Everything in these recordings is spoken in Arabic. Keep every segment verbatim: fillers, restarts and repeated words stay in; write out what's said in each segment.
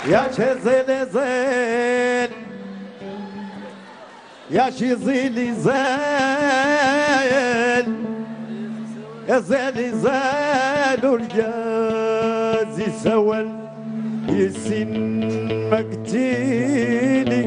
يا شي زين زين يا شي زين زين يا زين زين والجازي سول يسن مقتيني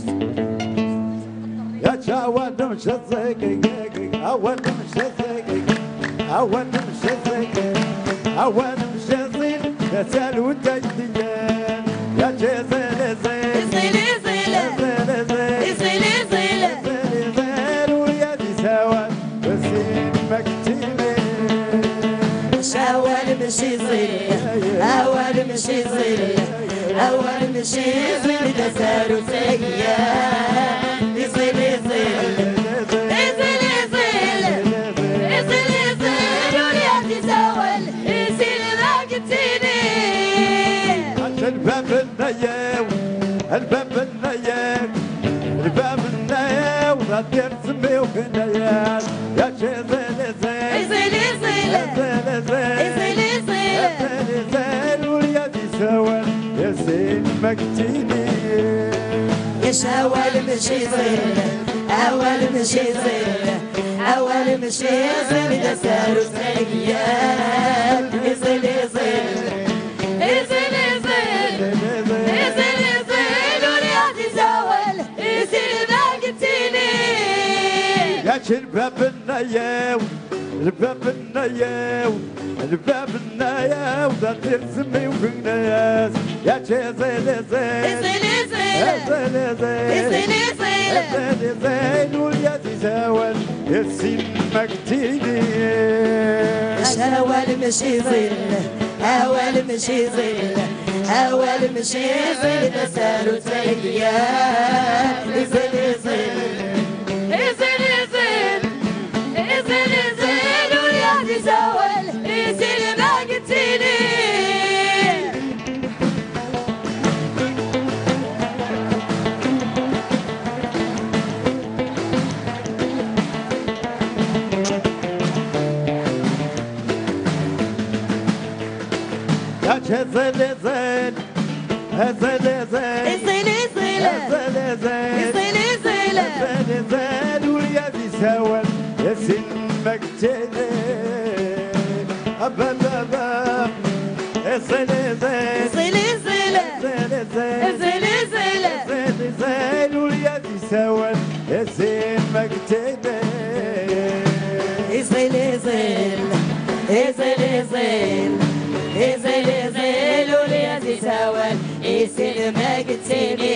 يا شاوان مشزق أول مشزق أول مشزق أول مشزق تسأل وتجدين يا جزل زين زين زين زين زين زين ويا دي سوا بسين مكتيني أول مشي زين أول مشي زين أول مشي زين تسأل وتجدين زين زين الباب النياو الباب النياو الباب النياو غادي يرسمي وهنايا يا شي زين زين زين زين زين زين زين واليد يساوي يا زين مكتيني يا شاول مشي زين أول مشي زين أول مشي زين دسار وسيان زين زين الباب النياو الباب النياو الباب النياو ذا ترسمي وهنايا يا شي زين زين زين زين زين زين زين واليد يساول يسين مكتيني أول مشي زين أول مشي زين أول مشي زين تسأل وتجيان زين زين يا شي زين زين زين زين زين زين زين زين واليد يساوي يسن مكتيني أبا بابا زين زين زين زين زين زين زين زين واليد يساوي يسن مكتيني زين زين زين زين زين زين واليد يساوي يسن مكتيني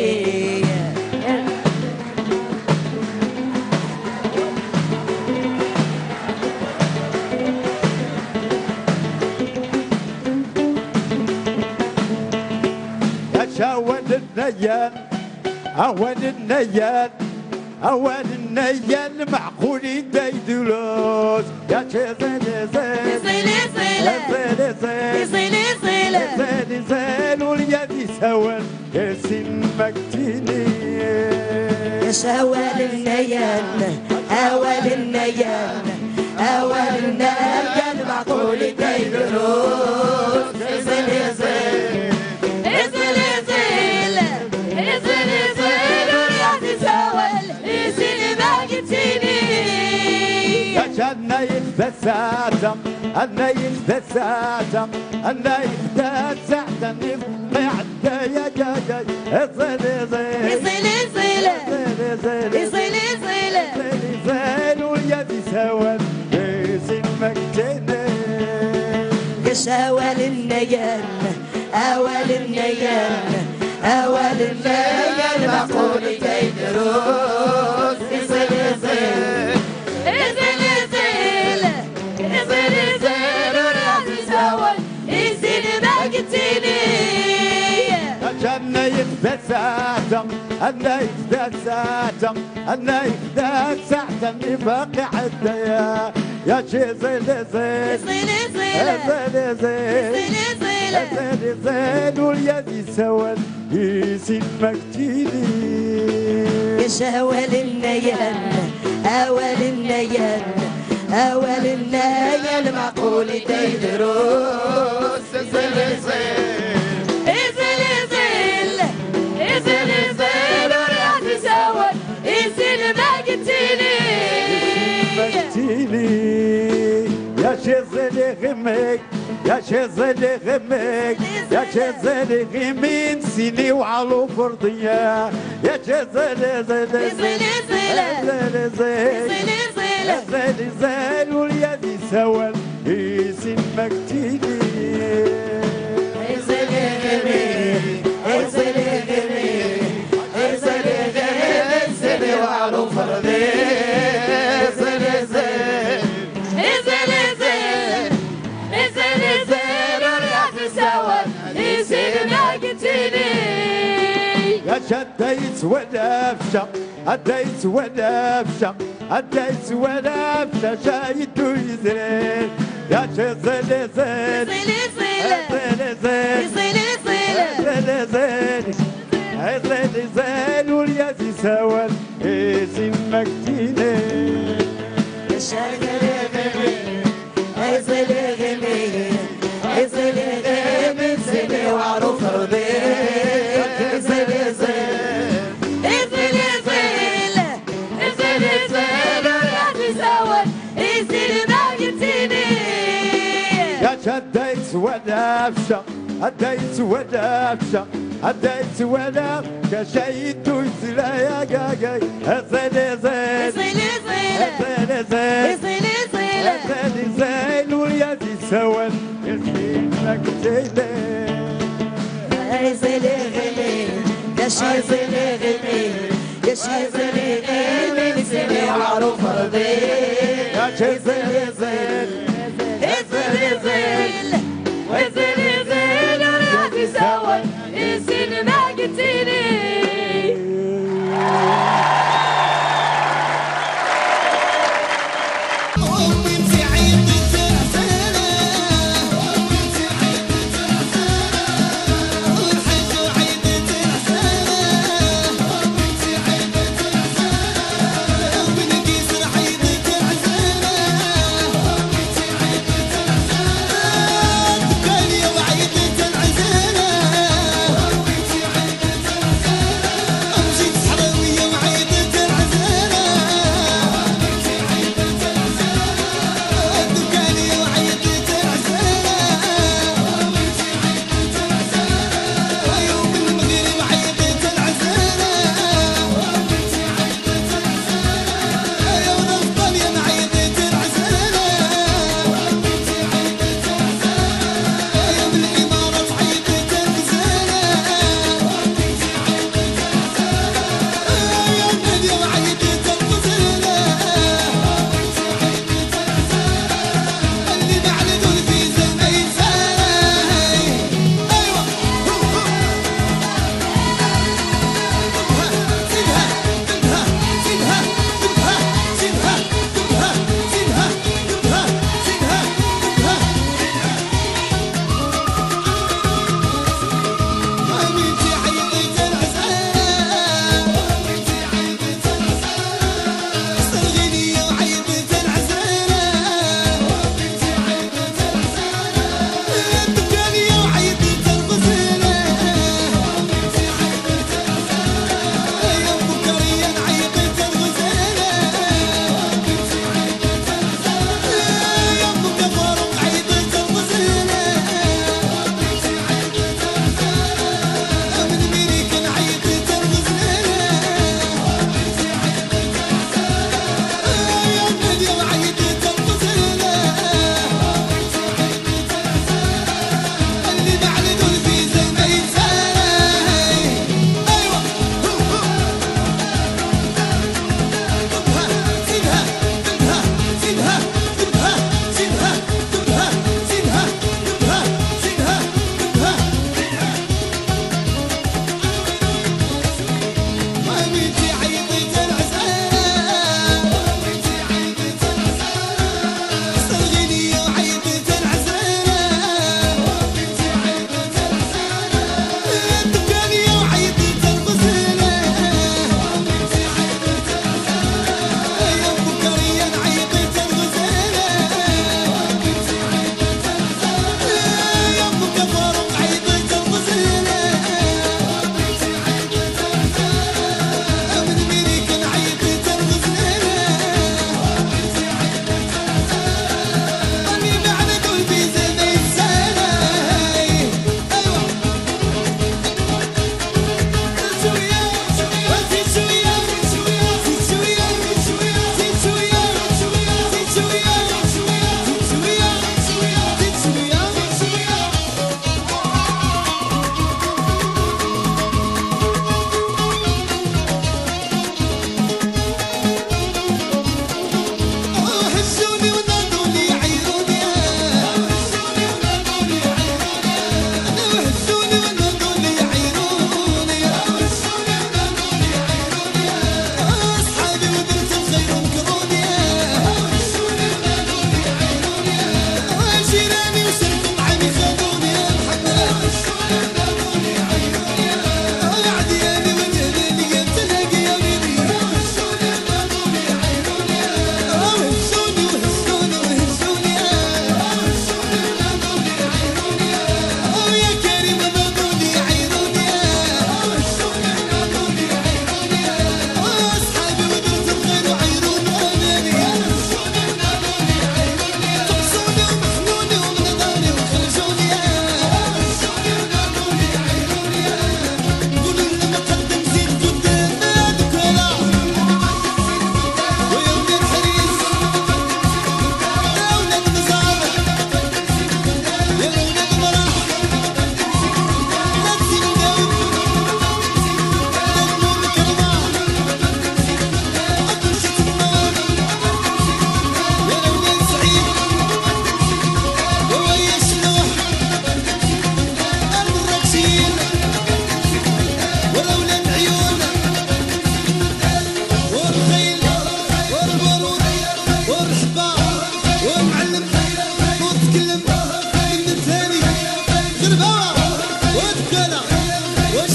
شاود النيان أول النيان أول النيان معقول يديدلوس يا شي زين زين زين زين زين زين زين زين زين واليد يساوي يسن مكتيني يا شاول النيان أول النيان أول النيان معقول يديدلوس زين زين أنا يتساتم أنا يتساتم أنا يتساتم يبقى عدا يا جاجا زين زين زين زين زين زين زين واليد يساوي يسن مكتيني يا شاول النيان أول النيان أول النيان معقول يدروس زين زين أنا يتساتم أنا يتساتم أنا يتساتم يبقى عدا يا يا شي زين زين زين زين زين زين زين واليد يساوي يسن مكتيني يا شاول النيان أول النيان أول النيان معقول يدروس زين زين شزلي غمك يا شزلي غمك يا شزلي غمين سيني وعلو فرضية يا شزلي زلي زلي زلي زلي زلي زلي واليدي سوى يسين مكتيني زلي غمك زلي غمك زلي غمك سيني وعلو فرضية زلي زلي زلي زلي زلي زلي واليدي سوى يسين مكتيني يا شديت ونفشة أديت ونفشة أديت ونفشة شايد ويزرين يا شزلي زين زلي زلي زين زلي زلي زين زين زين واليدي سوى يسين مكتيني زلي غمي زلي غمي زلي غمي زلي وعرو فرضي زلي زلي زلي زلي زلي زلي واليدي سوى يسين مكتيني يا شديت ونفشة أديت ونفشة أديت ونفشة شايد ويزلا يا جاجاي زين زين زلي زين زلي زين زلي زلي زين زين واليدي سوى يسين مكتيني زلي غمي يا شي زلي غمي يا شي زلي غمي زلي وعرو فرضي يا شي زين زين زلي زلي وزلي زلي واليدي سوى يسين مكتيني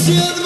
شيخ